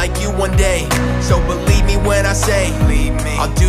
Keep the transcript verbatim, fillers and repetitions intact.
like you one day. So believe me when I say I'll do